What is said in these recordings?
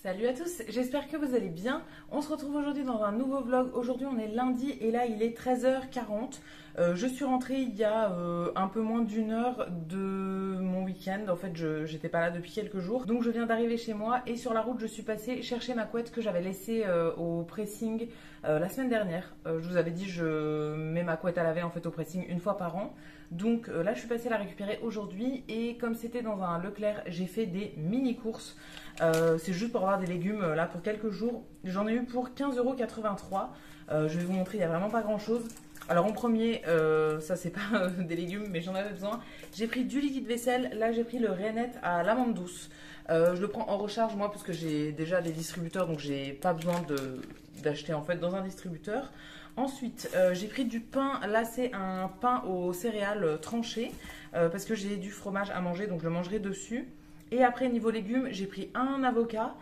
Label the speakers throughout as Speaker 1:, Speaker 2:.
Speaker 1: Salut à tous, j'espère que vous allez bien. On se retrouve aujourd'hui dans un nouveau vlog. Aujourd'hui on est lundi et là il est 13h40. Je suis rentrée il y a un peu moins d'une heure de mon week-end. En fait j'étais pas là depuis quelques jours. Donc je viens d'arriver chez moi et sur la route je suis passée chercher ma couette que j'avais laissée au pressing la semaine dernière. Je vous avais dit je mets ma couette à laver en fait au pressing une fois par an. Donc là je suis passée la récupérer aujourd'hui et comme c'était dans un Leclerc j'ai fait des mini courses. C'est juste pour avoir des légumes là pour quelques jours. J'en ai eu pour 15,83 €. Je vais vous montrer, il n'y a vraiment pas grand chose. Alors en premier, ça c'est pas des légumes mais j'en avais besoin. J'ai pris du liquide vaisselle, là j'ai pris le Rainette à l'amande douce. Je le prends en recharge moi parce que j'ai déjà des distributeurs donc j'ai pas besoin d'acheter en fait dans un distributeur. Ensuite, j'ai pris du pain, là c'est un pain aux céréales tranché parce que j'ai du fromage à manger donc je le mangerai dessus. Et après, niveau légumes, j'ai pris un avocat.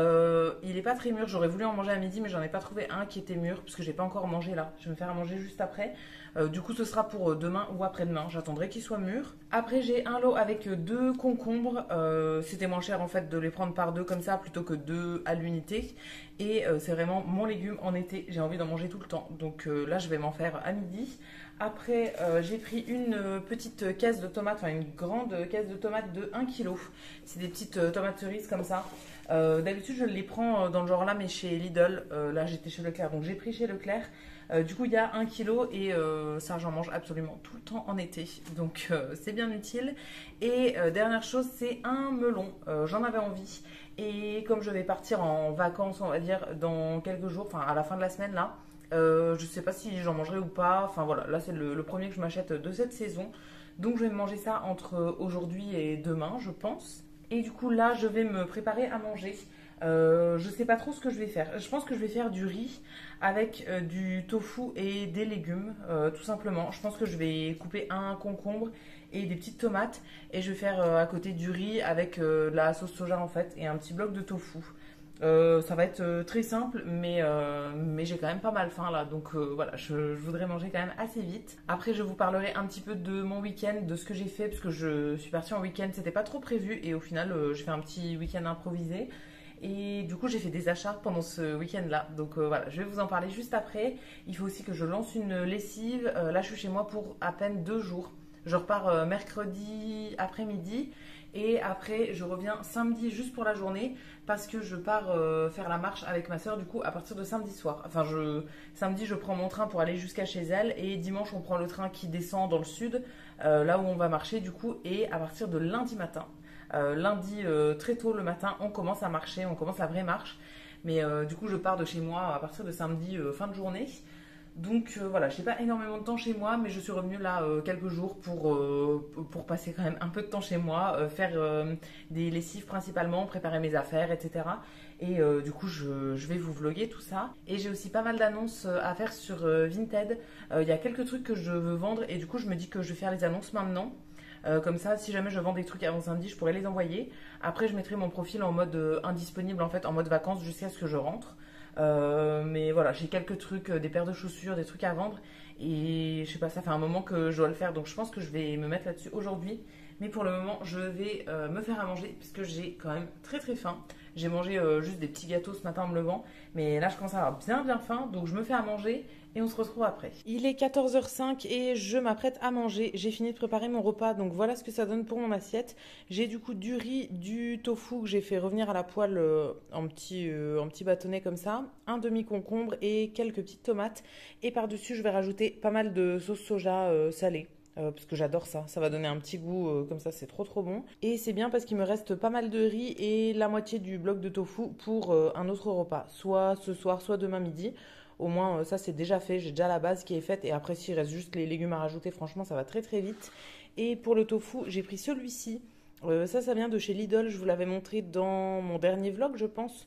Speaker 1: Il n'est pas très mûr. J'aurais voulu en manger à midi, mais j'en ai pas trouvé un qui était mûr, parce que j'ai pas encore mangé là. Je vais me faire à manger juste après. Du coup, ce sera pour demain ou après-demain. J'attendrai qu'il soit mûr. Après, j'ai un lot avec 2 concombres. C'était moins cher en fait de les prendre par 2 comme ça, plutôt que 2 à l'unité. Et c'est vraiment mon légume en été. J'ai envie d'en manger tout le temps. Donc là, je vais m'en faire à midi. Après, j'ai pris une petite caisse de tomates, enfin une grande caisse de tomates de 1 kg. C'est des petites tomates cerises comme ça. D'habitude, je les prends dans le genre là, mais chez Lidl. Là, j'étais chez Leclerc, donc j'ai pris chez Leclerc. Du coup, il y a 1 kg et ça, j'en mange absolument tout le temps en été. Donc, c'est bien utile. Et dernière chose, c'est un melon. J'en avais envie. Et comme je vais partir en vacances, on va dire, dans quelques jours, enfin à la fin de la semaine là, je sais pas si j'en mangerai ou pas. Enfin voilà, là c'est le premier que je m'achète de cette saison. Donc je vais manger ça entre aujourd'hui et demain, je pense. Et du coup là, je vais me préparer à manger. Je sais pas trop ce que je vais faire. Je pense que je vais faire du riz avec du tofu et des légumes, tout simplement. Je pense que je vais couper un concombre et des petites tomates. Et je vais faire à côté du riz avec de la sauce soja en fait et un petit bloc de tofu. Ça va être très simple, mais j'ai quand même pas mal faim là, donc voilà, je voudrais manger quand même assez vite. Après, je vous parlerai un petit peu de mon week-end, de ce que j'ai fait, parce que je suis partie en week-end, c'était pas trop prévu, et au final, j'ai fait un petit week-end improvisé. Et du coup, j'ai fait des achats pendant ce week-end-là. Donc voilà, je vais vous en parler juste après. Il faut aussi que je lance une lessive. Là, je suis chez moi pour à peine 2 jours. Je repars mercredi après-midi. Et après, je reviens samedi juste pour la journée parce que je pars faire la marche avec ma soeur du coup à partir de samedi soir. Enfin, samedi, je prends mon train pour aller jusqu'à chez elle et dimanche, on prend le train qui descend dans le sud, là où on va marcher du coup. Et à partir de lundi matin, lundi très tôt le matin, on commence à marcher, on commence la vraie marche. Mais du coup, je pars de chez moi à partir de samedi fin de journée. Donc voilà, je n'ai pas énormément de temps chez moi, mais je suis revenue là quelques jours pour passer quand même un peu de temps chez moi, faire des lessives principalement, préparer mes affaires, etc. Et du coup, je vais vous vlogger tout ça. Et j'ai aussi pas mal d'annonces à faire sur Vinted. Il y a quelques trucs que je veux vendre et du coup, je me dis que je vais faire les annonces maintenant. Comme ça, si jamais je vends des trucs avant samedi, je pourrais les envoyer. Après, je mettrai mon profil en mode indisponible, en fait, en mode vacances jusqu'à ce que je rentre. Mais voilà, j'ai quelques trucs, des paires de chaussures, des trucs à vendre. Et je sais pas, ça fait un moment que je dois le faire. Donc je pense que je vais me mettre là-dessus aujourd'hui. Mais pour le moment, je vais me faire à manger puisque j'ai quand même très très faim. J'ai mangé juste des petits gâteaux ce matin en me levant. Mais là, je commence à avoir bien faim. Donc je me fais à manger et on se retrouve après. Il est 14h05 et je m'apprête à manger. J'ai fini de préparer mon repas. Donc voilà ce que ça donne pour mon assiette. J'ai du coup du riz, du tofu que j'ai fait revenir à la poêle en petit bâtonnet comme ça. Un demi-concombre et quelques petites tomates. Et par-dessus, je vais rajouter pas mal de sauce soja salée. Parce que j'adore ça, ça va donner un petit goût comme ça, c'est trop bon. Et c'est bien parce qu'il me reste pas mal de riz et la moitié du bloc de tofu pour un autre repas, soit ce soir, soit demain midi. Au moins ça c'est déjà fait, j'ai déjà la base qui est faite et après s'il reste juste les légumes à rajouter, franchement ça va très vite. Et pour le tofu, j'ai pris celui-ci. Ça vient de chez Lidl, je vous l'avais montré dans mon dernier vlog je pense.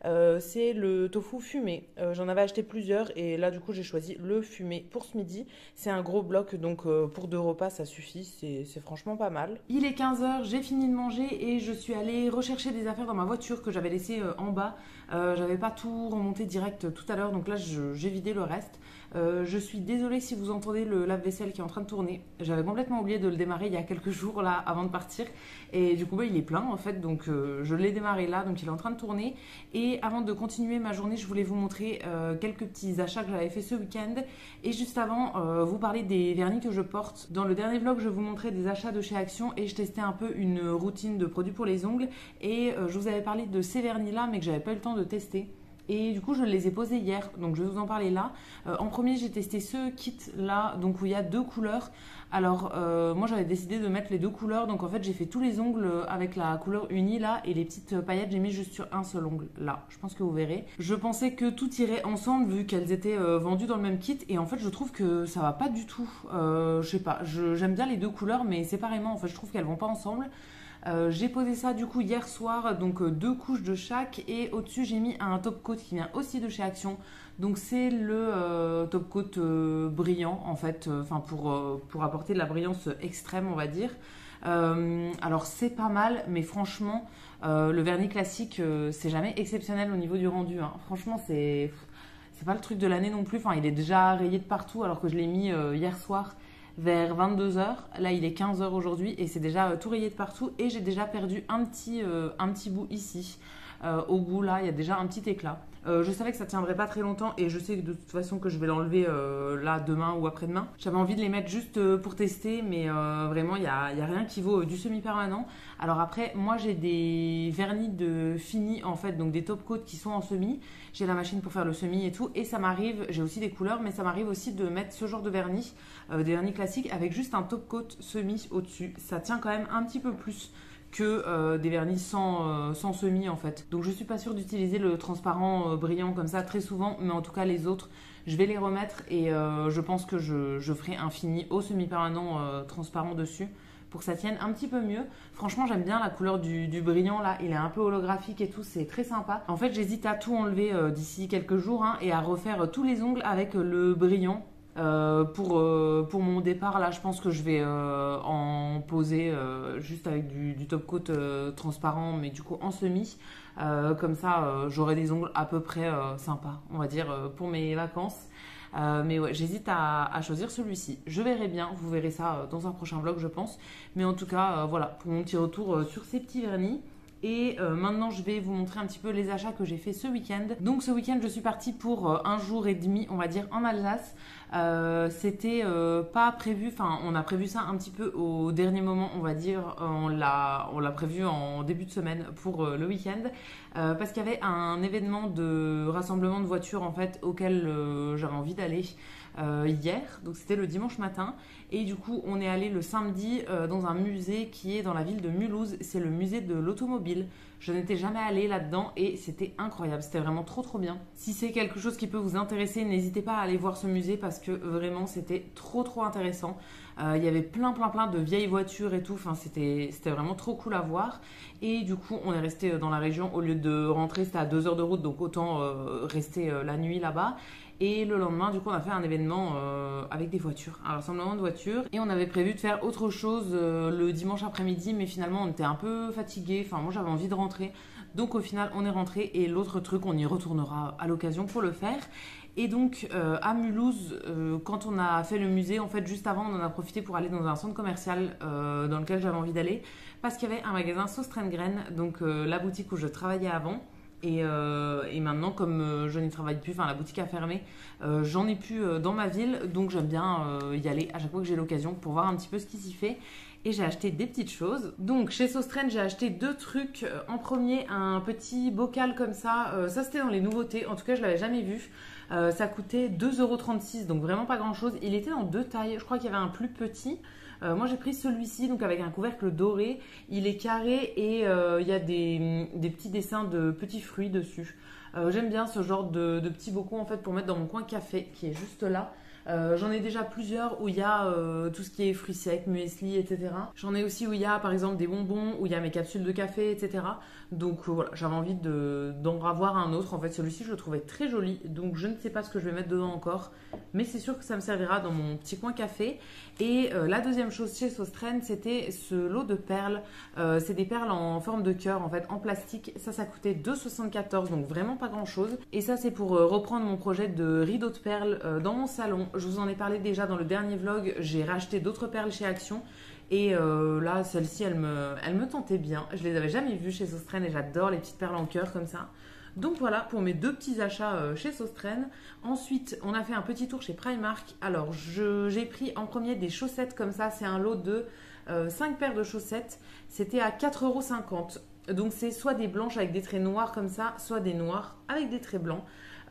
Speaker 1: C'est le tofu fumé. J'en avais acheté plusieurs et là du coup j'ai choisi le fumé pour ce midi. C'est un gros bloc donc pour 2 repas ça suffit, c'est franchement pas mal. Il est 15 h, j'ai fini de manger et je suis allée rechercher des affaires dans ma voiture que j'avais laissées en bas. J'avais pas tout remonté direct tout à l'heure donc là j'ai vidé le reste. Je suis désolée si vous entendez le lave-vaisselle qui est en train de tourner. J'avais complètement oublié de le démarrer il y a quelques jours là avant de partir et du coup il est plein en fait donc je l'ai démarré là donc il est en train de tourner. Et avant de continuer ma journée je voulais vous montrer quelques petits achats que j'avais fait ce week-end et juste avant vous parler des vernis que je porte. Dans le dernier vlog je vous montrais des achats de chez Action et je testais un peu une routine de produits pour les ongles et je vous avais parlé de ces vernis là mais que j'avais pas eu le temps de tester. Et du coup, je les ai posés hier, donc je vais vous en parler là. En premier, j'ai testé ce kit là, donc où il y a 2 couleurs. Alors, moi j'avais décidé de mettre les 2 couleurs, donc en fait j'ai fait tous les ongles avec la couleur unie là, et les petites paillettes j'ai mis juste sur un seul ongle là. Je pense que vous verrez. Je pensais que tout irait ensemble vu qu'elles étaient vendues dans le même kit, et en fait je trouve que ça va pas du tout. Je sais pas, j'aime bien les 2 couleurs, mais séparément en fait je trouve qu'elles vont pas ensemble. J'ai posé ça du coup hier soir, donc 2 couches de chaque et au-dessus j'ai mis un top coat qui vient aussi de chez Action. Donc c'est le top coat brillant en fait, pour apporter de la brillance extrême on va dire. Alors c'est pas mal mais franchement le vernis classique c'est jamais exceptionnel au niveau du rendu. Hein. Franchement c'est pas le truc de l'année non plus, enfin il est déjà rayé de partout alors que je l'ai mis hier soir vers 22 h. Là, il est 15 h aujourd'hui et c'est déjà tout rayé de partout. Et j'ai déjà perdu un petit bout ici. Au bout, là, il y a déjà un petit éclat. Je savais que ça tiendrait pas très longtemps et je sais que de toute façon que je vais l'enlever là demain ou après-demain. J'avais envie de les mettre juste pour tester mais vraiment il y a rien qui vaut du semi-permanent. Alors après moi j'ai des vernis de fini en fait, donc des top coats qui sont en semi. J'ai la machine pour faire le semi et tout et ça m'arrive, j'ai aussi des couleurs mais ça m'arrive aussi de mettre ce genre de vernis, des vernis classiques avec juste un top coat semi au-dessus. Ça tient quand même un petit peu plus que des vernis sans semis en fait. Donc je suis pas sûre d'utiliser le transparent brillant comme ça très souvent, mais en tout cas les autres je vais les remettre et je pense que je ferai un fini au semi-permanent transparent dessus pour que ça tienne un petit peu mieux. Franchement j'aime bien la couleur du brillant là, il est un peu holographique et tout, c'est très sympa. En fait j'hésite à tout enlever d'ici quelques jours hein, et à refaire tous les ongles avec le brillant. Pour mon départ là je pense que je vais en poser juste avec du top coat transparent mais du coup en semi comme ça j'aurai des ongles à peu près sympas on va dire pour mes vacances mais ouais j'hésite à choisir celui-ci, je verrai bien, vous verrez ça dans un prochain vlog je pense, mais en tout cas voilà pour mon petit retour sur ces petits vernis. Et maintenant je vais vous montrer un petit peu les achats que j'ai fait ce week-end. Donc ce week-end je suis partie pour 1 jour et demi on va dire en Alsace. C'était pas prévu, enfin on a prévu ça un petit peu au dernier moment on va dire. On l'a prévu en début de semaine pour le week-end. Parce qu'il y avait un événement de rassemblement de voitures en fait auquel j'avais envie d'aller. Hier, donc c'était le dimanche matin et du coup on est allé le samedi dans un musée qui est dans la ville de Mulhouse, c'est le musée de l'automobile. Je n'étais jamais allée là-dedans et c'était incroyable, c'était vraiment trop bien. Si c'est quelque chose qui peut vous intéresser, n'hésitez pas à aller voir ce musée parce que vraiment c'était trop intéressant. Il y avait plein de vieilles voitures et tout, enfin c'était vraiment trop cool à voir. Et du coup on est resté dans la région, au lieu de rentrer c'était à 2 heures de route donc autant rester la nuit là-bas. Et le lendemain, du coup, on a fait un événement avec des voitures, un rassemblement de voitures. Et on avait prévu de faire autre chose le dimanche après-midi, mais finalement, on était un peu fatigués. Enfin, moi, j'avais envie de rentrer. Donc, au final, on est rentré. Et l'autre truc, on y retournera à l'occasion pour le faire. Et donc, à Mulhouse, quand on a fait le musée, en fait, juste avant, on en a profité pour aller dans un centre commercial dans lequel j'avais envie d'aller. Parce qu'il y avait un magasin Sauce Train-Graine, donc la boutique où je travaillais avant. Et maintenant, comme je n'y travaille plus, enfin la boutique a fermé, j'en ai plus dans ma ville, donc j'aime bien y aller à chaque fois que j'ai l'occasion pour voir un petit peu ce qui s'y fait. Et j'ai acheté des petites choses. Donc chez Sauce Train, j'ai acheté 2 trucs. En premier, un petit bocal comme ça. Ça c'était dans les nouveautés, en tout cas je l'avais jamais vu. Ça coûtait 2,36 €, donc vraiment pas grand chose. Il était en 2 tailles, je crois qu'il y avait un plus petit. Moi j'ai pris celui-ci donc avec un couvercle doré, il est carré et il y a des petits dessins de petits fruits dessus. J'aime bien ce genre de petits bocaux en fait pour mettre dans mon coin café qui est juste là. J'en ai déjà plusieurs où il y a tout ce qui est fruits secs, muesli, etc. J'en ai aussi où il y a par exemple des bonbons, où il y a mes capsules de café, etc. Donc voilà, j'avais envie d'en avoir un autre. En fait, celui-ci, je le trouvais très joli. Donc je ne sais pas ce que je vais mettre dedans encore. Mais c'est sûr que ça me servira dans mon petit coin café. Et la deuxième chose chez Sostren, c'était ce lot de perles. C'est des perles en forme de cœur, en fait, en plastique. Ça coûtait 2,74 €, donc vraiment pas grand-chose. Et ça, c'est pour reprendre mon projet de rideau de perles dans mon salon. Je vous en ai parlé déjà dans le dernier vlog. J'ai racheté d'autres perles chez Action. Et là, celle-ci, elle me tentait bien. Je les avais jamais vues chez Sostren et j'adore les petites perles en cœur comme ça. Donc voilà pour mes deux petits achats chez Sostren. Ensuite, on a fait un petit tour chez Primark. Alors, j'ai pris en premier des chaussettes comme ça. C'est un lot de 5 paires de chaussettes. C'était à 4,50 €. Donc, c'est soit des blanches avec des traits noirs comme ça, soit des noirs avec des traits blancs.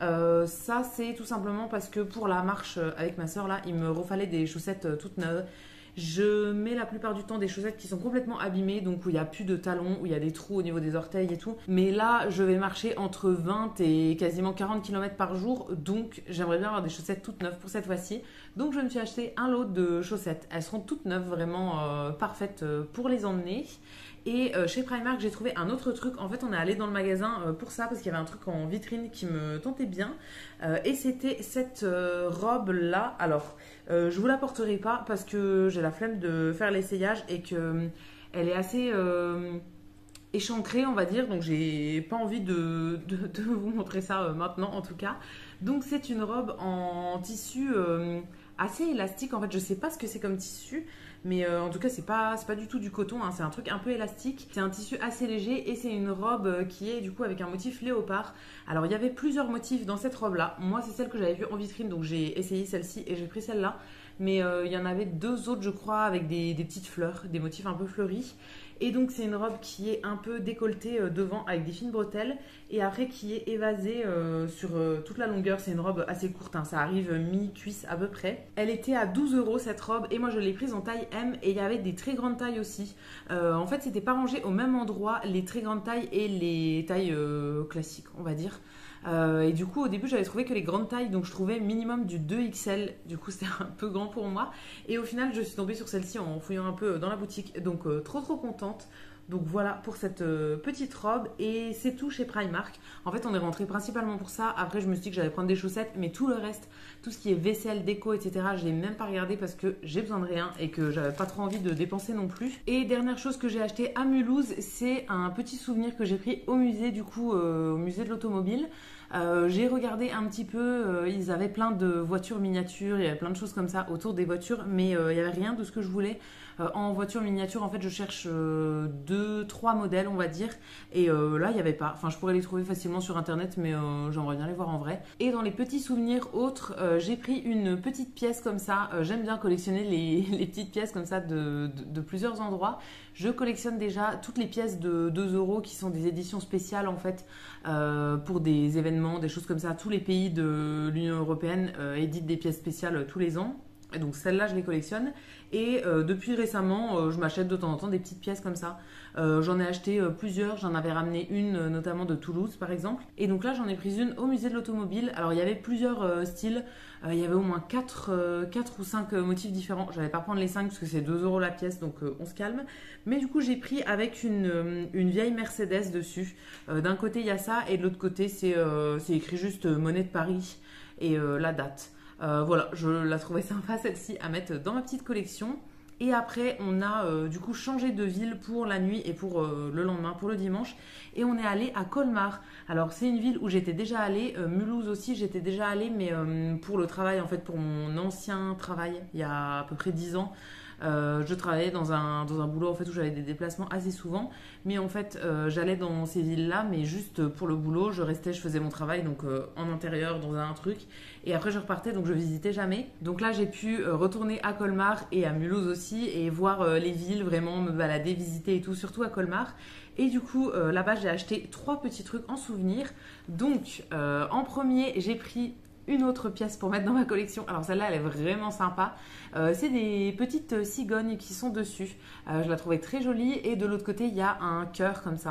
Speaker 1: Ça, c'est tout simplement parce que pour la marche avec ma soeur, là, il me refallait des chaussettes toutes neuves. Je mets la plupart du temps des chaussettes qui sont complètement abîmées, donc où il n'y a plus de talons, où il y a des trous au niveau des orteils et tout. Mais là, je vais marcher entre 20 et quasiment 40 km par jour, donc j'aimerais bien avoir des chaussettes toutes neuves pour cette fois-ci. Donc je me suis acheté un lot de chaussettes. Elles seront toutes neuves, vraiment parfaites pour les emmener. Et chez Primark, j'ai trouvé un autre truc. En fait, on est allé dans le magasin pour ça, parce qu'il y avait un truc en vitrine qui me tentait bien. Et c'était cette robe-là. Alors, je vous la porterai pas parce que j'ai la flemme de faire l'essayage et que elle est assez échancrée, on va dire. Donc, j'ai pas envie de vous montrer ça maintenant, en tout cas. Donc, c'est une robe en tissu assez élastique. En fait, je sais pas ce que c'est comme tissu. Mais en tout cas, c'est pas du tout du coton, hein, c'est un truc un peu élastique. C'est un tissu assez léger et c'est une robe qui est du coup avec un motif léopard. Alors, il y avait plusieurs motifs dans cette robe-là. Moi, c'est celle que j'avais vue en vitrine, donc j'ai essayé celle-ci et j'ai pris celle-là. Mais il y en avait deux autres, je crois, avec des petites fleurs, des motifs un peu fleuris. Et donc, c'est une robe qui est un peu décolletée devant avec des fines bretelles et après qui est évasée sur toute la longueur. C'est une robe assez courte, hein, ça arrive mi-cuisse à peu près. Elle était à 12 € cette robe et moi je l'ai prise en taille M et il y avait des très grandes tailles aussi. En fait, c'était pas rangé au même endroit les très grandes tailles et les tailles classiques, on va dire. Et du coup, au début, j'avais trouvé que les grandes tailles, donc je trouvais minimum du 2XL. Du coup, c'était un peu grand pour moi. Et au final, je suis tombée sur celle-ci en fouillant un peu dans la boutique. Donc, trop contente. Donc voilà pour cette petite robe et c'est tout chez Primark. En fait, on est rentré principalement pour ça. Après, je me suis dit que j'allais prendre des chaussettes, mais tout le reste, tout ce qui est vaisselle, déco, etc., je l'ai même pas regardé parce que j'ai besoin de rien et que j'avais pas trop envie de dépenser non plus. Et dernière chose que j'ai acheté à Mulhouse, c'est un petit souvenir que j'ai pris au musée, du coup, au musée de l'automobile. J'ai regardé un petit peu, ils avaient plein de voitures miniatures, il y avait plein de choses comme ça autour des voitures, mais il n'y avait rien de ce que je voulais. En voiture miniature, en fait, je cherche 2-3 modèles, on va dire, et là, il n'y avait pas. Enfin, je pourrais les trouver facilement sur internet, mais j'aimerais bien les voir en vrai. Et dans les petits souvenirs autres, j'ai pris une petite pièce comme ça. J'aime bien collectionner les petites pièces comme ça de plusieurs endroits. Je collectionne déjà toutes les pièces de 2 € qui sont des éditions spéciales en fait pour des événements, des choses comme ça. Tous les pays de l'Union européenne éditent des pièces spéciales tous les ans. Et donc celles-là, je les collectionne. Et depuis récemment, je m'achète de temps en temps des petites pièces comme ça. J'en ai acheté plusieurs. J'en avais ramené une notamment de Toulouse par exemple. Et donc là, j'en ai pris une au musée de l'automobile. Alors il y avait plusieurs styles. Il y avait au moins 4 ou 5 motifs différents. Je n'allais pas prendre les 5 parce que c'est 2 € la pièce, donc on se calme. Mais du coup, j'ai pris avec une vieille Mercedes dessus. D'un côté, il y a ça et de l'autre côté, c'est écrit juste Monnaie de Paris et la date. Voilà, je la trouvais sympa celle-ci à mettre dans ma petite collection. Et après, on a du coup changé de ville pour la nuit et pour le lendemain, pour le dimanche. Et on est allé à Colmar. Alors, c'est une ville où j'étais déjà allée. Mulhouse aussi, j'étais déjà allée, mais pour le travail, en fait, pour mon ancien travail, il y a à peu près 10 ans. Je travaillais dans un boulot en fait où j'avais des déplacements assez souvent, mais en fait j'allais dans ces villes-là, mais juste pour le boulot, je restais, je faisais mon travail donc en intérieur dans un truc, et après je repartais donc je visitais jamais. Donc là j'ai pu retourner à Colmar et à Mulhouse aussi et voir les villes, vraiment me balader, visiter et tout, surtout à Colmar. Et du coup là-bas j'ai acheté 3 petits trucs en souvenir. Donc en premier j'ai pris une autre pièce pour mettre dans ma collection. Alors celle-là, elle est vraiment sympa. C'est des petites cigognes qui sont dessus. Je la trouvais très jolie. Et de l'autre côté, il y a un cœur comme ça.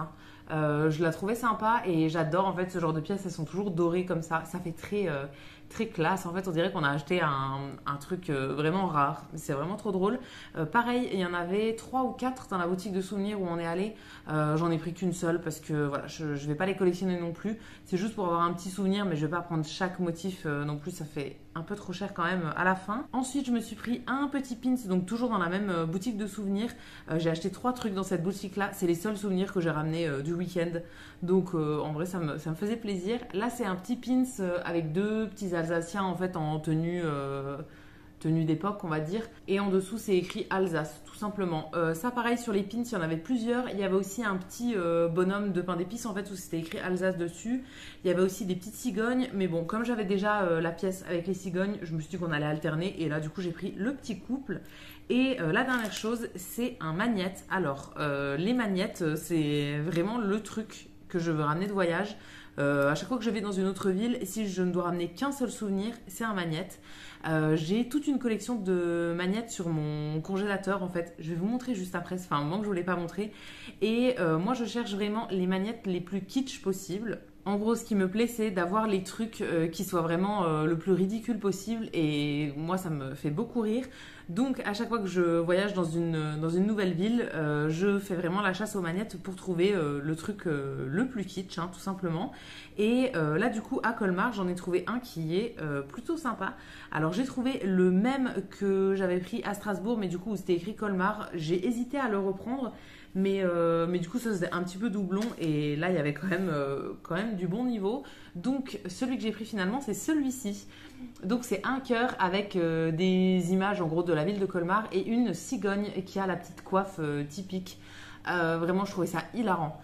Speaker 1: Je la trouvais sympa et j'adore en fait ce genre de pièces, elles sont toujours dorées comme ça fait très classe. En fait, on dirait qu'on a acheté un truc vraiment rare. C'est vraiment trop drôle. Pareil, il y en avait 3 ou 4 dans la boutique de souvenirs où on est allé. J'en ai pris qu'une seule parce que voilà, je vais pas les collectionner non plus. C'est juste pour avoir un petit souvenir, mais je vais pas prendre chaque motif non plus. Ça fait un peu trop cher quand même à la fin. Ensuite, je me suis pris un petit pins, donc toujours dans la même boutique de souvenirs. J'ai acheté 3 trucs dans cette boutique-là. C'est les seuls souvenirs que j'ai ramenés du week-end. Donc en vrai, ça me faisait plaisir. Là, c'est un petit pins avec 2 petits Alsaciens en fait en tenue d'époque, on va dire. Et en dessous, c'est écrit Alsace, tout simplement. Ça, pareil, sur les pins, il y en avait plusieurs. Il y avait aussi un petit bonhomme de pain d'épices, en fait, où c'était écrit Alsace dessus. Il y avait aussi des petites cigognes. Mais bon, comme j'avais déjà la pièce avec les cigognes, je me suis dit qu'on allait alterner. Et là, du coup, j'ai pris le petit couple. Et la dernière chose, c'est un magnète. Alors, les magnettes, c'est vraiment le truc que je veux ramener de voyage. À chaque fois que je vais dans une autre ville, si je ne dois ramener qu'un seul souvenir, c'est un magnète. J'ai toute une collection de magnettes sur mon congélateur en fait. Je vais vous montrer juste après, ça fait un moment que je ne vous l'ai pas montré. Et moi je cherche vraiment les magnettes les plus kitsch possibles. En gros, ce qui me plaît, c'est d'avoir les trucs qui soient vraiment le plus ridicule possible. Et moi, ça me fait beaucoup rire. Donc, à chaque fois que je voyage dans une nouvelle ville, je fais vraiment la chasse aux magnettes pour trouver le truc le plus kitsch, hein, tout simplement. Et là, du coup, à Colmar, j'en ai trouvé un qui est plutôt sympa. Alors, j'ai trouvé le même que j'avais pris à Strasbourg, mais du coup, où c'était écrit Colmar. J'ai hésité à le reprendre. Mais du coup, ça faisait un petit peu doublon et là, il y avait quand même du bon niveau. Donc, celui que j'ai pris finalement, c'est celui-ci. Donc, c'est un cœur avec des images en gros de la ville de Colmar et une cigogne qui a la petite coiffe typique. Vraiment, je trouvais ça hilarant.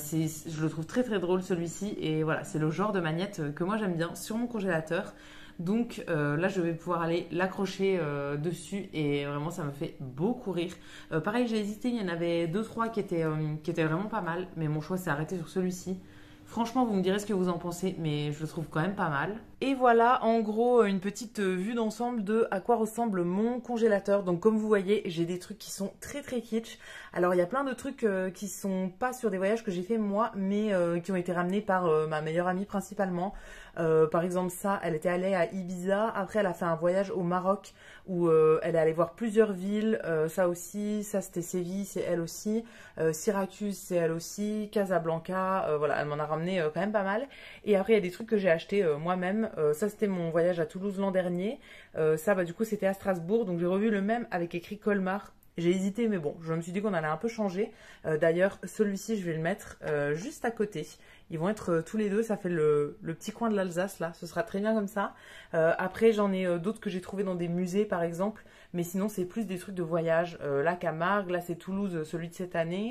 Speaker 1: Je le trouve très très drôle celui-ci et voilà, c'est le genre de magnète que moi j'aime bien sur mon congélateur. Donc là, je vais pouvoir aller l'accrocher dessus et vraiment, ça me fait beaucoup rire. Pareil, j'ai hésité, il y en avait 2-3 qui étaient vraiment pas mal, mais mon choix s'est arrêté sur celui-ci. Franchement, vous me direz ce que vous en pensez, mais je le trouve quand même pas mal. Et voilà, en gros, une petite vue d'ensemble de à quoi ressemble mon congélateur. Donc, comme vous voyez, j'ai des trucs qui sont très très kitsch. Alors, il y a plein de trucs qui sont pas sur des voyages que j'ai fait moi, mais qui ont été ramenés par ma meilleure amie principalement. Par exemple, ça, elle était allée à Ibiza. Après, elle a fait un voyage au Maroc où elle est allée voir plusieurs villes. Ça aussi, ça c'était Séville, c'est elle aussi. Syracuse, c'est elle aussi. Casablanca, voilà, elle m'en a ramené quand même pas mal. Et après, il y a des trucs que j'ai achetés moi-même. Ça, c'était mon voyage à Toulouse l'an dernier. Ça, bah, du coup, c'était à Strasbourg. Donc, j'ai revu le même avec écrit Colmar. J'ai hésité, mais bon, je me suis dit qu'on allait un peu changer. D'ailleurs, celui-ci, je vais le mettre juste à côté. Ils vont être tous les deux, ça fait le petit coin de l'Alsace, là. Ce sera très bien comme ça. Après, j'en ai d'autres que j'ai trouvés dans des musées, par exemple. Mais sinon, c'est plus des trucs de voyage. Là, Camargue, là, c'est Toulouse, celui de cette année.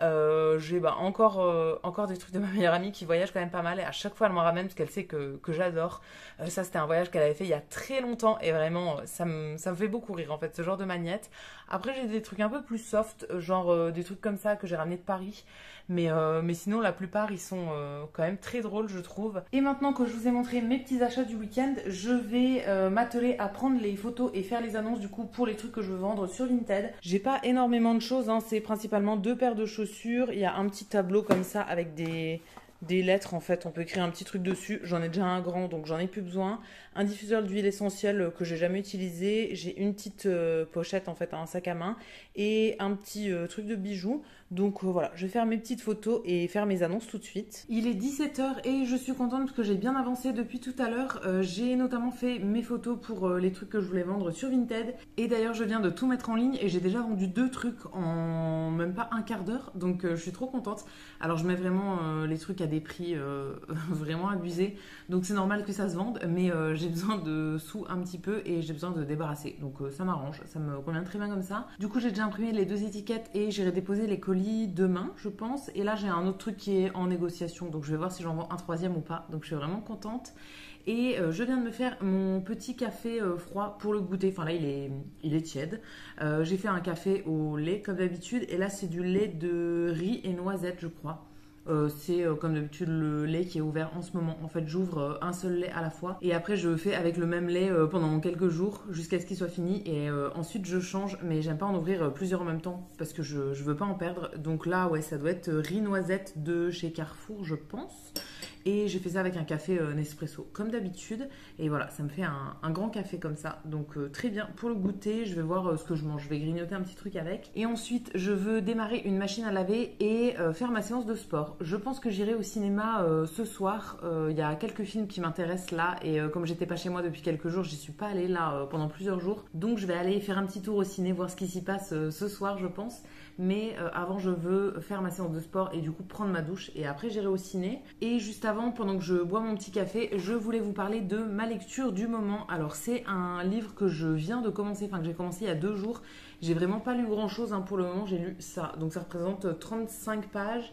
Speaker 1: J'ai encore des trucs de ma meilleure amie qui voyage quand même pas mal. Et à chaque fois, elle m'en ramène parce qu'elle sait que j'adore. Ça, c'était un voyage qu'elle avait fait il y a très longtemps. Et vraiment, ça me fait beaucoup rire, en fait, ce genre de magnette. Après, j'ai des trucs un peu plus soft, genre des trucs comme ça que j'ai ramenés de Paris. Mais sinon, la plupart, ils sont quand même très drôles, je trouve. Et maintenant que je vous ai montré mes petits achats du week-end, je vais m'atteler à prendre les photos et faire les annonces du coup pour les trucs que je veux vendre sur Vinted. J'ai pas énormément de choses, hein. C'est principalement 2 paires de chaussures. Il y a un petit tableau comme ça avec des lettres en fait, on peut écrire un petit truc dessus. J'en ai déjà un grand donc j'en ai plus besoin. Un diffuseur d'huile essentielle que j'ai jamais utilisé. J'ai une petite pochette en fait, un sac à main et un petit truc de bijoux. Donc voilà, je vais faire mes petites photos et faire mes annonces tout de suite. Il est 17 h et je suis contente parce que j'ai bien avancé depuis tout à l'heure. J'ai notamment fait mes photos pour les trucs que je voulais vendre sur Vinted. Et d'ailleurs, je viens de tout mettre en ligne et j'ai déjà vendu 2 trucs en même pas un quart d'heure. Donc je suis trop contente. Alors je mets vraiment les trucs à des prix vraiment abusés. Donc c'est normal que ça se vende. Mais j'ai besoin de sous un petit peu et j'ai besoin de débarrasser. Donc ça m'arrange, ça me convient très bien comme ça. Du coup, j'ai déjà imprimé les 2 étiquettes et j'irai déposer les colis demain je pense, et là j'ai un autre truc qui est en négociation donc je vais voir si j'en vends un 3e ou pas, donc je suis vraiment contente. Et je viens de me faire mon petit café froid pour le goûter, enfin là il est tiède. J'ai fait un café au lait comme d'habitude et là c'est du lait de riz et noisette je crois. C'est comme d'habitude le lait qui est ouvert en ce moment. En fait, j'ouvre un seul lait à la fois et après je fais avec le même lait pendant quelques jours jusqu'à ce qu'il soit fini et ensuite je change. Mais j'aime pas en ouvrir plusieurs en même temps parce que je veux pas en perdre. Donc là, ouais, ça doit être riz noisette de chez Carrefour, je pense. Et j'ai fait ça avec un café Nespresso, comme d'habitude. Et voilà, ça me fait un grand café comme ça. Donc très bien pour le goûter. Je vais voir ce que je mange. Je vais grignoter un petit truc avec. Et ensuite, je veux démarrer une machine à laver et faire ma séance de sport. Je pense que j'irai au cinéma ce soir. Il y a quelques films qui m'intéressent là. Et comme j'étais pas chez moi depuis quelques jours, j'y suis pas allée là pendant plusieurs jours. Donc je vais aller faire un petit tour au ciné, voir ce qui s'y passe ce soir, je pense. Mais avant, je veux faire ma séance de sport et du coup prendre ma douche. Et après, j'irai au ciné. Et juste avant, pendant que je bois mon petit café, je voulais vous parler de ma lecture du moment. Alors, c'est un livre que je viens de commencer, enfin que j'ai commencé il y a 2 jours. J'ai vraiment pas lu grand-chose pour le moment, j'ai lu ça. Donc, ça représente 35 pages.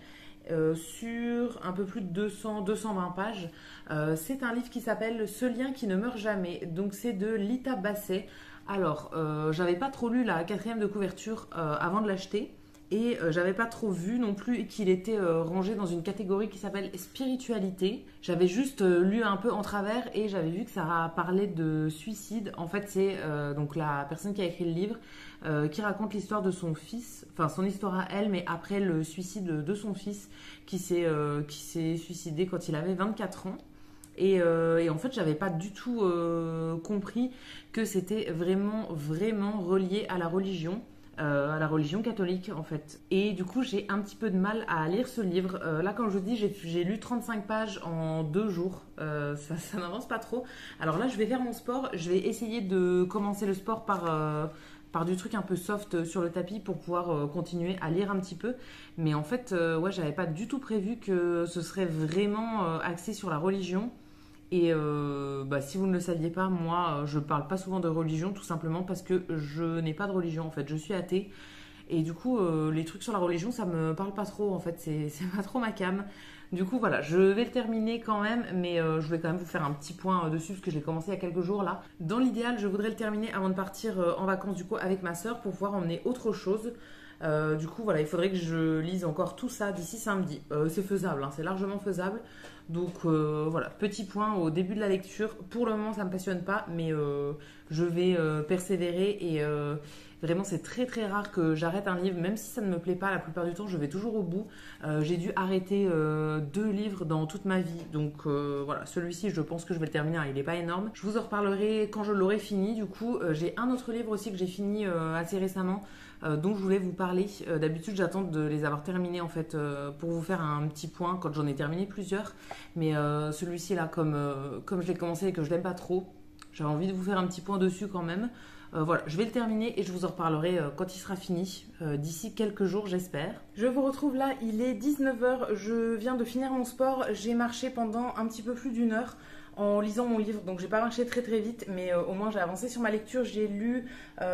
Speaker 1: Sur un peu plus de 220 pages. C'est un livre qui s'appelle Ce lien qui ne meurt jamais. Donc, c'est de Lita Basset. Alors, j'avais pas trop lu la 4e de couverture avant de l'acheter et j'avais pas trop vu non plus qu'il était rangé dans une catégorie qui s'appelle spiritualité. J'avais juste lu un peu en travers et j'avais vu que ça parlait de suicide. En fait, c'est donc la personne qui a écrit le livre qui raconte l'histoire de son fils, enfin son histoire à elle, mais après le suicide de son fils qui s'est suicidé quand il avait 24 ans. Et en fait, j'avais pas du tout compris que c'était vraiment relié à la religion catholique en fait. Et du coup, j'ai un petit peu de mal à lire ce livre. Là, comme je vous dis, j'ai lu 35 pages en 2 jours. Ça n'avance pas trop. Alors là, je vais faire mon sport. Je vais essayer de commencer le sport par du truc un peu soft sur le tapis pour pouvoir continuer à lire un petit peu. Mais en fait, ouais, j'avais pas du tout prévu que ce serait vraiment axé sur la religion. Et si vous ne le saviez pas, moi, je parle pas souvent de religion, tout simplement parce que je n'ai pas de religion, en fait. Je suis athée. Et du coup, les trucs sur la religion, ça me parle pas trop, en fait. C'est pas trop ma came. Du coup, voilà, je vais le terminer quand même, mais je voulais quand même vous faire un petit point dessus, parce que je l'ai commencé il y a quelques jours, là. Dans l'idéal, je voudrais le terminer avant de partir en vacances, du coup, avec ma sœur, pour pouvoir emmener autre chose. Du coup, voilà, il faudrait que je lise encore tout ça d'ici samedi. C'est faisable, c'est largement faisable. Donc voilà, petit point au début de la lecture. Pour le moment, ça ne me passionne pas, mais je vais persévérer et vraiment, c'est très rare que j'arrête un livre, même si ça ne me plaît pas. La plupart du temps, je vais toujours au bout. J'ai dû arrêter 2 livres dans toute ma vie, donc voilà, celui-ci, je pense que je vais le terminer. Il n'est pas énorme. Je vous en reparlerai quand je l'aurai fini. Du coup, j'ai un autre livre aussi que j'ai fini assez récemment. Dont je voulais vous parler. D'habitude, j'attends de les avoir terminés en fait pour vous faire un petit point quand j'en ai terminé plusieurs. Mais celui-ci là, comme je l'ai commencé et que je l'aime pas trop, j'avais envie de vous faire un petit point dessus quand même. Voilà, je vais le terminer et je vous en reparlerai quand il sera fini, d'ici quelques jours j'espère. Je vous retrouve là, il est 19h, je viens de finir mon sport, j'ai marché pendant un petit peu plus d'1 heure en lisant mon livre, donc j'ai pas marché très vite, mais au moins j'ai avancé sur ma lecture, j'ai lu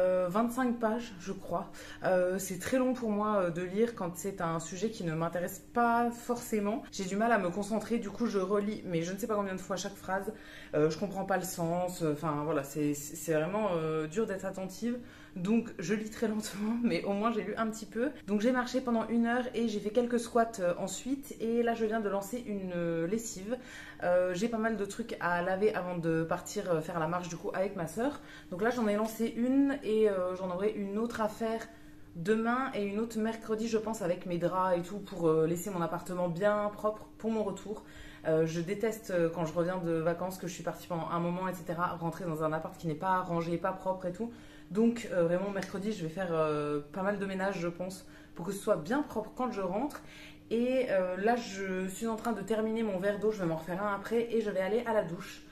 Speaker 1: 25 pages je crois. C'est très long pour moi de lire quand c'est un sujet qui ne m'intéresse pas forcément, j'ai du mal à me concentrer, du coup je relis, mais je ne sais pas combien de fois chaque phrase, je comprends pas le sens, enfin voilà, c'est vraiment dur d'être attentive. Donc je lis très lentement, mais au moins j'ai lu un petit peu. Donc j'ai marché pendant 1 heure et j'ai fait quelques squats ensuite. Et là je viens de lancer une lessive. J'ai pas mal de trucs à laver avant de partir faire la marche du coup avec ma soeur. Donc là j'en ai lancé une et j'en aurai une autre à faire demain et une autre mercredi je pense avec mes draps et tout pour laisser mon appartement bien propre pour mon retour. Je déteste quand je reviens de vacances que je suis partie pendant un moment etc. rentrer dans un appart qui n'est pas rangé, pas propre et tout. Donc vraiment mercredi je vais faire pas mal de ménage je pense pour que ce soit bien propre quand je rentre. Et là je suis en train de terminer mon verre d'eau, je vais m'en refaire un après et je vais aller à la douche.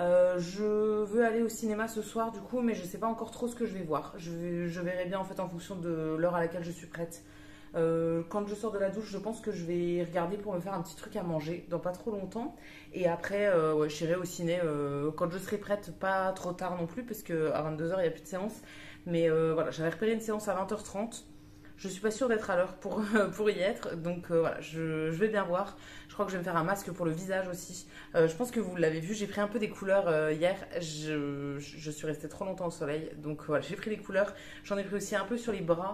Speaker 1: Je veux aller au cinéma ce soir du coup mais je sais pas encore trop ce que je vais voir. Je verrai bien en fait en fonction de l'heure à laquelle je suis prête. Quand je sors de la douche, je pense que je vais regarder pour me faire un petit truc à manger dans pas trop longtemps. Et après, ouais, j'irai au ciné quand je serai prête, pas trop tard non plus, parce qu'à 22h, il n'y a plus de séance. Mais voilà, j'avais repéré une séance à 20h30. Je suis pas sûre d'être à l'heure pour y être. Donc voilà, je vais bien voir. Je crois que je vais me faire un masque pour le visage aussi. Je pense que vous l'avez vu, j'ai pris un peu des couleurs hier. Je suis restée trop longtemps au soleil. Donc voilà, j'ai pris des couleurs. J'en ai pris aussi un peu sur les bras.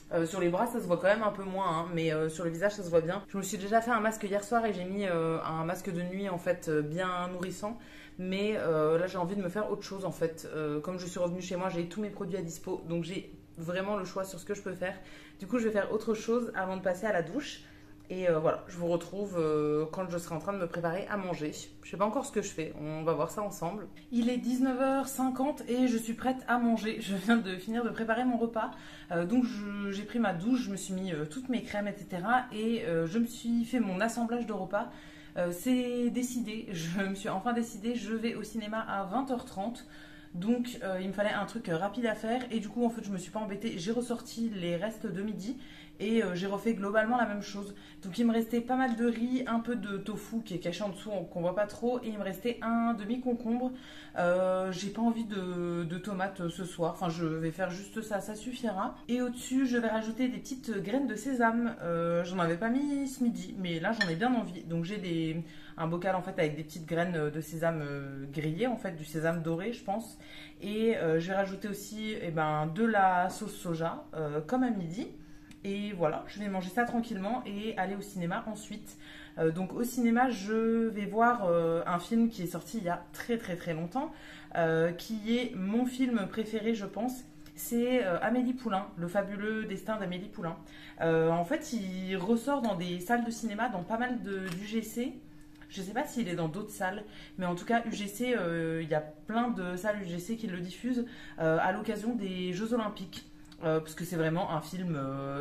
Speaker 1: Sur les bras, ça se voit quand même un peu moins, hein, mais sur le visage, ça se voit bien. Je me suis déjà fait un masque hier soir et j'ai mis un masque de nuit en fait bien nourrissant. Mais là, j'ai envie de me faire autre chose en fait. Comme je suis revenue chez moi, j'ai tous mes produits à dispo, donc j'ai vraiment le choix sur ce que je peux faire. Du coup, je vais faire autre chose avant de passer à la douche. Et voilà, je vous retrouve quand je serai en train de me préparer à manger. Je sais pas encore ce que je fais, on va voir ça ensemble. Il est 19h50 et je suis prête à manger. Je viens de finir de préparer mon repas. Donc j'ai pris ma douche, je me suis mis toutes mes crèmes, etc. Et je me suis fait mon assemblage de repas. C'est décidé, je me suis enfin décidée, je vais au cinéma à 20h30. Donc il me fallait un truc rapide à faire et du coup en fait je me suis pas embêtée, j'ai ressorti les restes de midi et j'ai refait globalement la même chose. Donc il me restait pas mal de riz, un peu de tofu qui est caché en dessous qu'on voit pas trop et il me restait un demi-concombre. J'ai pas envie de tomates ce soir, enfin je vais faire juste ça, ça suffira. Et au-dessus je vais rajouter des petites graines de sésame, j'en avais pas mis ce midi mais là j'en ai bien envie. Donc j'ai un bocal en fait avec des petites graines de sésame grillées, en fait du sésame doré je pense. Et je vais rajouter aussi de la sauce soja comme à midi. Et voilà, je vais manger ça tranquillement et aller au cinéma ensuite. Donc au cinéma, je vais voir un film qui est sorti il y a très très très longtemps, qui est mon film préféré je pense. C'est Amélie Poulain, le fabuleux destin d'Amélie Poulain. En fait, il ressort dans des salles de cinéma, dans pas mal d'UGC. Je ne sais pas s'il est dans d'autres salles, mais en tout cas, UGC, il y a plein de salles UGC qui le diffusent à l'occasion des Jeux Olympiques. Parce que c'est vraiment un film,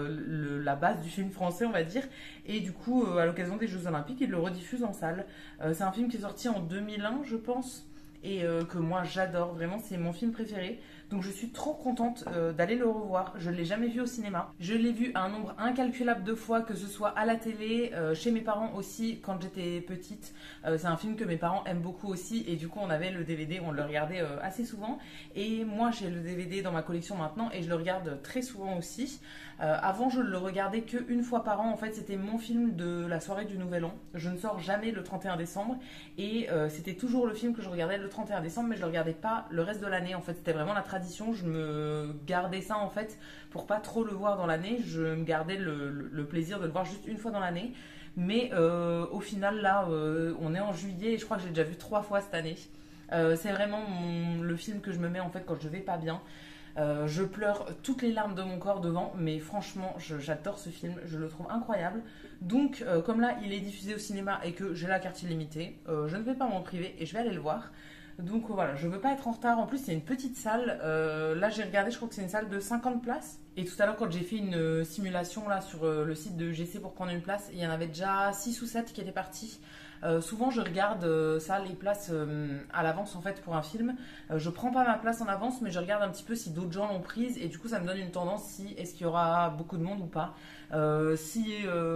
Speaker 1: la base du film français, on va dire. Et du coup, à l'occasion des Jeux Olympiques, ils le rediffusent en salle. C'est un film qui est sorti en 2001, je pense, et que moi j'adore. Vraiment, c'est mon film préféré. Donc je suis trop contente d'aller le revoir. Je ne l'ai jamais vu au cinéma. Je l'ai vu un nombre incalculable de fois, que ce soit à la télé, chez mes parents aussi quand j'étais petite. C'est un film que mes parents aiment beaucoup aussi et du coup on avait le DVD, on le regardait assez souvent. Et moi j'ai le DVD dans ma collection maintenant et je le regarde très souvent aussi. Avant je le regardais qu'une fois par an. En fait c'était mon film de la soirée du Nouvel An. Je ne sors jamais le 31 décembre et c'était toujours le film que je regardais le 31 décembre mais je ne le regardais pas le reste de l'année. En fait c'était vraiment la tradition, je me gardais ça en fait pour pas trop le voir dans l'année, je me gardais le plaisir de le voir juste une fois dans l'année, mais au final là on est en juillet et je crois que j'ai déjà vu 3 fois cette année. C'est vraiment le film que je me mets en fait quand je vais pas bien. Je pleure toutes les larmes de mon corps devant, mais franchement j'adore ce film, je le trouve incroyable. Donc comme là il est diffusé au cinéma et que j'ai la carte illimitée, je ne vais pas m'en priver et je vais aller le voir. Donc voilà, je veux pas être en retard. En plus, c'est une petite salle. Là, j'ai regardé, je crois que c'est une salle de 50 places. Et tout à l'heure, quand j'ai fait une simulation là sur le site de GC pour prendre une place, il y en avait déjà 6 ou 7 qui étaient partis. Souvent, je regarde ça, les places à l'avance en fait pour un film. Je prends pas ma place en avance, mais je regarde un petit peu si d'autres gens l'ont prise. Et du coup, ça me donne une tendance si est-ce qu'il y aura beaucoup de monde ou pas. Si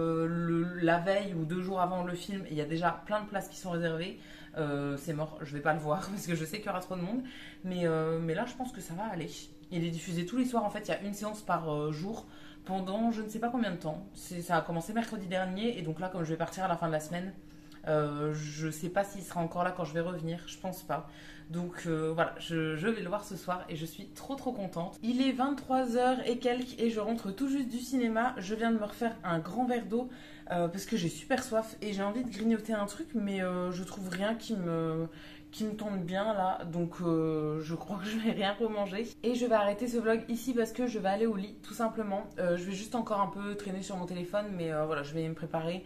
Speaker 1: la veille ou 2 jours avant le film, il y a déjà plein de places qui sont réservées. C'est mort, je vais pas le voir parce que je sais qu'il y aura trop de monde. Mais là, je pense que ça va aller. Il est diffusé tous les soirs en fait. Il y a une séance par jour pendant je ne sais pas combien de temps. Ça a commencé mercredi dernier et donc là, comme je vais partir à la fin de la semaine, je sais pas s'il sera encore là quand je vais revenir. Je pense pas. Donc voilà, je vais le voir ce soir et je suis trop trop contente. Il est 23h et quelques et je rentre tout juste du cinéma. Je viens de me refaire un grand verre d'eau parce que j'ai super soif et j'ai envie de grignoter un truc mais je trouve rien qui me tombe bien là. Donc je crois que je vais rien remanger. Et je vais arrêter ce vlog ici parce que je vais aller au lit tout simplement. Je vais juste encore un peu traîner sur mon téléphone mais voilà, je vais me préparer,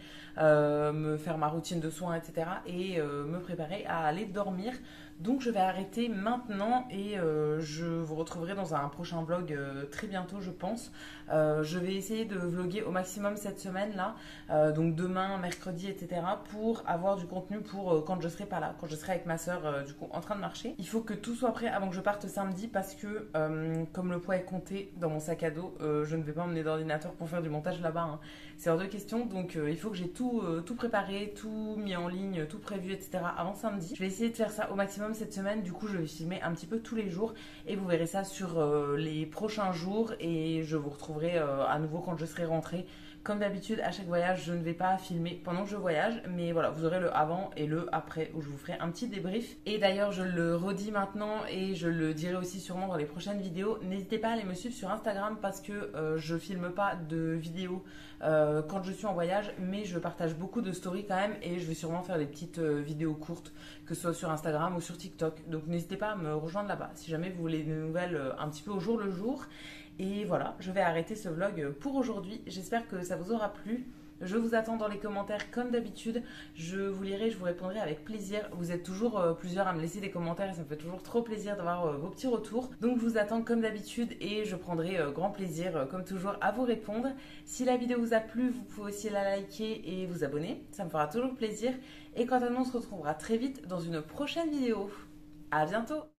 Speaker 1: me faire ma routine de soins etc. et me préparer à aller dormir. Donc je vais arrêter maintenant et je vous retrouverai dans un prochain vlog très bientôt je pense. Je vais essayer de vlogger au maximum cette semaine là, donc demain, mercredi etc. pour avoir du contenu pour quand je serai pas là, quand je serai avec ma soeur du coup en train de marcher. Il faut que tout soit prêt avant que je parte samedi parce que comme le poids est compté dans mon sac à dos, je ne vais pas emmener d'ordinateur pour faire du montage là-bas, hein. C'est hors de question, donc il faut que j'ai tout préparé, tout mis en ligne, tout prévu etc. avant samedi. Je vais essayer de faire ça au maximum cette semaine, du coup je vais filmer un petit peu tous les jours et vous verrez ça sur les prochains jours et je vous retrouverai à nouveau quand je serai rentrée Comme d'habitude, à chaque voyage, je ne vais pas filmer pendant que je voyage, mais voilà, vous aurez le avant et le après où je vous ferai un petit débrief. Et d'ailleurs, je le redis maintenant et je le dirai aussi sûrement dans les prochaines vidéos. N'hésitez pas à aller me suivre sur Instagram parce que je filme pas de vidéos quand je suis en voyage, mais je partage beaucoup de stories quand même et je vais sûrement faire des petites vidéos courtes, que ce soit sur Instagram ou sur TikTok. Donc n'hésitez pas à me rejoindre là-bas si jamais vous voulez des nouvelles un petit peu au jour le jour. Et voilà, je vais arrêter ce vlog pour aujourd'hui. J'espère que ça vous aura plu. Je vous attends dans les commentaires comme d'habitude. Je vous lirai, je vous répondrai avec plaisir. Vous êtes toujours plusieurs à me laisser des commentaires et ça me fait toujours trop plaisir d'avoir vos petits retours. Donc je vous attends comme d'habitude et je prendrai grand plaisir comme toujours à vous répondre. Si la vidéo vous a plu, vous pouvez aussi la liker et vous abonner. Ça me fera toujours plaisir. Et quant à nous, on se retrouvera très vite dans une prochaine vidéo. À bientôt!